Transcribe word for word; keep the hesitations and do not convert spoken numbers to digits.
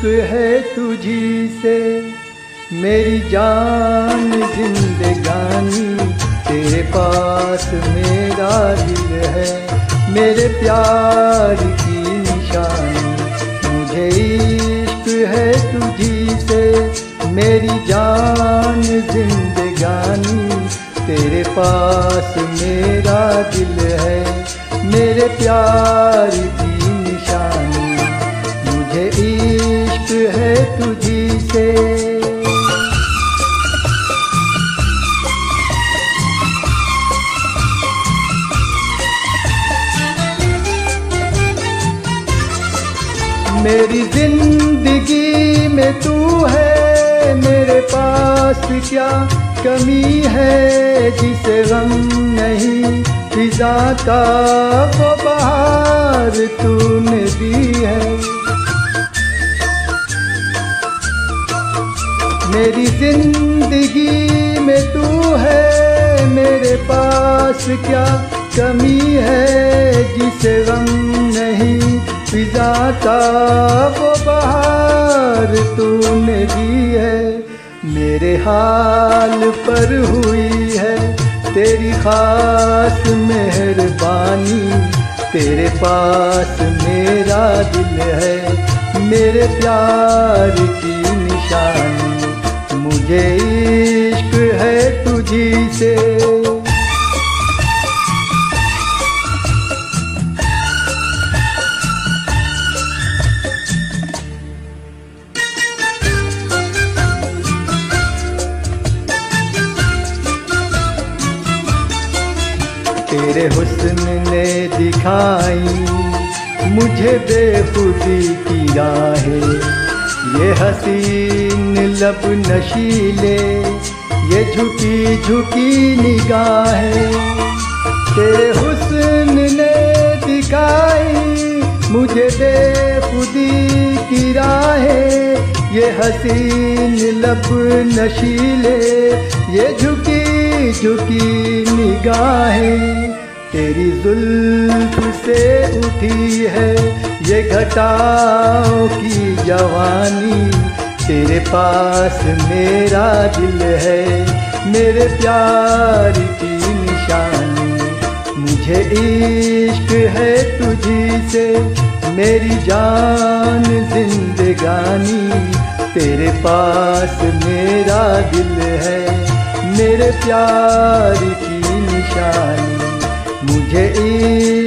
इश्क है तुझी से, मेरी जान जिंदगानी, तेरे पास मेरा दिल है, मेरे प्यार की निशानी। मुझे इश्क है तुझी से, मेरी जान जिंदगानी, तेरे पास मेरा दिल है, मेरे प्यार की निशानी। मुझे इश्क है तुझी से। मेरी जिंदगी में तू है, मेरे पास क्या कमी है, जिसे गम नहीं फिजा का वो बहार तूने दी है। मेरी जिंदगी में तू है, मेरे पास क्या कमी है, जिसे गम नहीं फिजा का वो बहार तूने दी है। मेरे हाल पर हुई है तेरी खास मेहरबानी, तेरे पास मेरा दिल है, मेरे प्यार की निशानी। मुझे इश्क है तुझी से। तेरे हुस्न ने दिखाई मुझे बेखुदी की राहें, ये हसीन लब नशीले, ये झुकी झुकी निगाहें। तेरे हुस्न ने दिखाई मुझे बेखुदी की राहें, ये हसीन लब नशीले, ये झुकी झुकी निगाहें। तेरी जुल्फ से उठी है ये घटाओं की जवानी, तेरे पास मेरा दिल है, मेरे प्यार की निशानी। मुझे इश्क है तुझी से, मेरी जान जिंदगानी, तेरे पास मेरा दिल है, मेरे प्यार की निशानी। मुझे